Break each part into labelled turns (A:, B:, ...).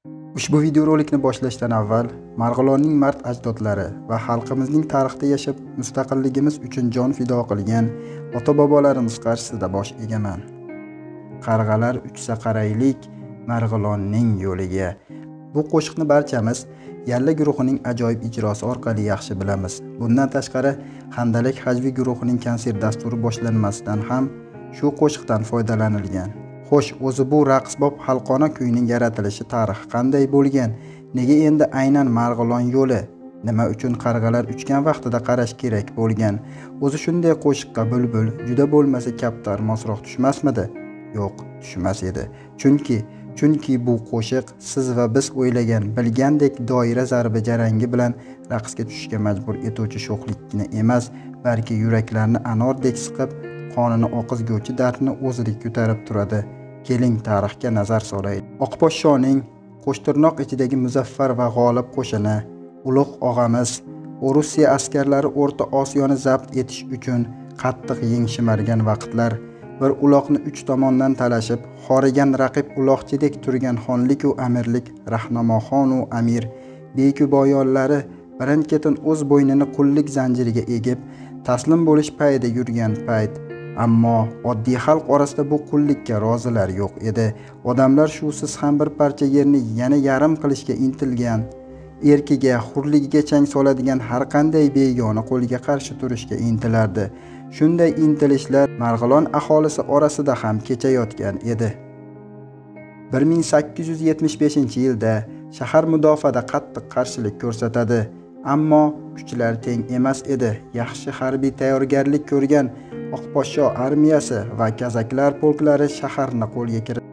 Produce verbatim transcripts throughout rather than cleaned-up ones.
A: Ushbu videorolikni boshlashdan avval Marg'ilonning mard ajdodlari va xalqimizning tarixda yashab mustaqilligimiz uchun jon fido qilgan ota-bobolarimiz qarshisida bosh egaman. Qarg'alar uchsa qaraylik Marg'ilonning yo'liga. Bu qo'shiqni barchamiz Yalla guruhining ajoyib ijrosi orqali yaxshi bilamiz. Bundan tashqari, Handalak Hajviy guruhining konsert dasturi boshlanmasidan ham shu qo'shiqdan foydalanilgan. Xo'sh, o'zi bu raqsbob xalqona kuyning yaratilishi tarixi qanday bo'lgan? Nega endi aynan Marg'ilon yo'li? Nima uchun qarg'alar uchgan vaqtida qarash kerak bo'lgan? O'zi shunday qo'shiqqa bulbul, juda bo'lmasa kaptar mosroq tushmasmidi? Yo'q, tushmas edi. Chunki Chunki bu qo'shiq siz va biz o'ylagan, bilgandek doira zarbi jarangi bilan raqsga tushishga majbur etuvchi sho'xlikni emas, balki yuraklarni anordek siqib, qonini oqizguvchi dardni o'zidek ko'tarib turadi. Keling, tarixga nazar solaylik. Oqposhshoning qo'shtirnoq ichidagi muzaffar va g'olib qo'shini, ulug' og'amiz Rossiya askarlari O'rta Osiyoni zabt etish uchun qattiq yeng shimargan vaqtlar, bir uloqni uch tomondan talashib, xorigan raqib uloqchidek turgan xonlik u amirlik, rahnamoxon u amir, beku boyonlari birin-ketin o'z bo'ynini qullik zanjiriga egib, taslim bo'lish payida yurgan payt. Ammo oddiy xalq orasida bu qullikka rozilar yo'q edi. Odamlar shusiz ham bir parcha yerni yana yarim qilishga intilgan, erkiga, hurligiga chang soladigan har qanday begona qo'lga qarshi turishga intilardi. Shunday intilishlar Marg'ilon aholisi orasida ham kechayotgan edi. bir ming sakkiz yuz yetmish beshinchi yilda shahar mudofaada qattiq qarshilik ko'rsatadi, ammo kuchlar teng emas edi. Yaxshi harbiy tayyorgarlik ko'rgan Oqposhsho armiyasi va kazaklar polklari shaharni qo'lga kiritdi.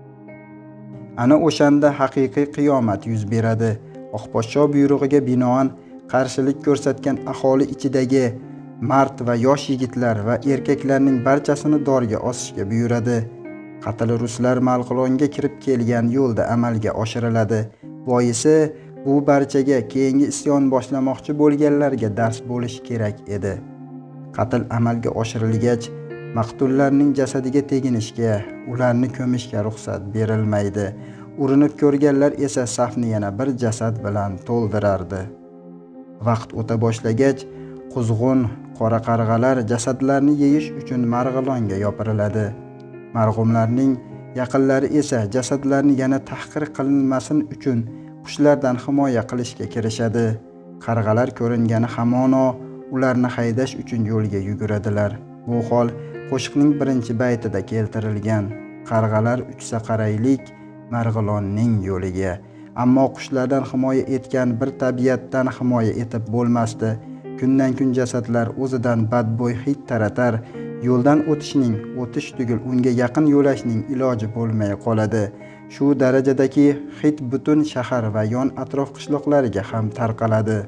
A: Ana o'shanda haqiqiy qiyomat yuz beradi. Oqposhsho buyrug'iga binoan qarshilik ko'rsatgan aholi ichidagi mard va yosh yigitlar va erkaklarning barchasini dorga osishga buyuradi. Qatl ruslar Marg'ilonga kirib kelgan yo'lda amalga oshiriladi. Boisi bu barchaga keyingi isyon boshlamoqchi bo'lganlarga dars bo'lishi kerak edi. Qatl amalga oshirilgach, maqtullarning jasadiga teginishga, ularni ko'mishga ruxsat berilmaydi. Urinib ko'rganlar esa safni yana bir jasad bilan to'ldirardi. Vaqt o'ta boshlagach, quzg'un qora qarg'alar jasadlarni yeyish uchun Marg'ilonga yopiriladi. Marhumlarning yaqinlari esa jasadlarni yana tahqir qilinmasin uchun qushlardan himoya qilishga kirishadi. Qarg'alar ko'ringani hamono ularni haydash uchun yo'lga yuguradilar. Bu hol qo'shiqning birinchi baytida keltirilgan. Qarg'alar uchsa qaraylik Marg'ilonning yo'liga. Ammo qushlardan himoya etgan bir tabiatdan himoya etib bo'lmasdi. Kundan kun jasadlar o'zidan badbo'y hid taratar. Yo'ldan o'tishning, o'tish tugul unga yaqin yo'lashning iloji bo'lmay qoladi. Shu darajadagi hid butun shahar va yon atrof qishloqlariga ham tarqaladi.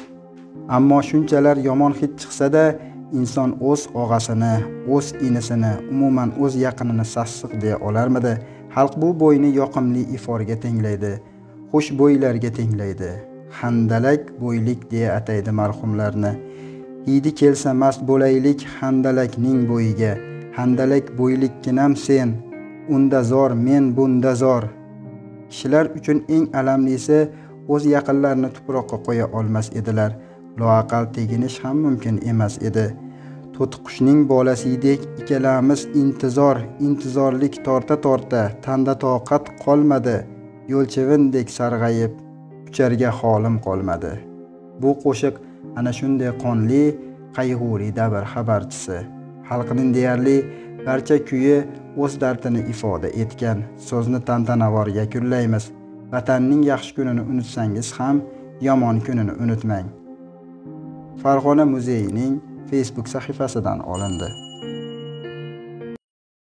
A: Ammo shunchalar yomon hid chiqsa-da, inson o'z og'asini, o'z inisini, umuman o'z yaqinini sassiq deya olarmidi? Xalq bu bo'yni yoqimli iforga tenglaydi, xush bo'ylarga tenglaydi. Handalak bo'ylik deya ataydi marhumlarni. Hidi kelsa mast bo'laylik handalakning bo'yiga. Handalak bo'ylikkinam sen, unda zor, men bunda zor. Kishilar uchun eng alamlisi o'z yaqinlarini tuproqqa qo'ya olmas edilar. Loaqal teginish ham mumkin emas edi. To'tiqushning bolasidek ikkalamiz intizor, intizorlik torta-torta, tanda toqat qolmadi. Yo'lchivindek sarg'ayib, ucharga holim qolmadi. Bu qo'shiq ana shunday qonli, qayg'uli davr xabarchisi. Xalqning deyarli barcha kuyi o'z dardini ifoda etgan. So'zni tantanavor yakunlaymiz. Vatanning yaxshi kunini unutsangiz ham yomon kunini unutmang. Farg'ona muzeyining Facebook sahifasidan olindi.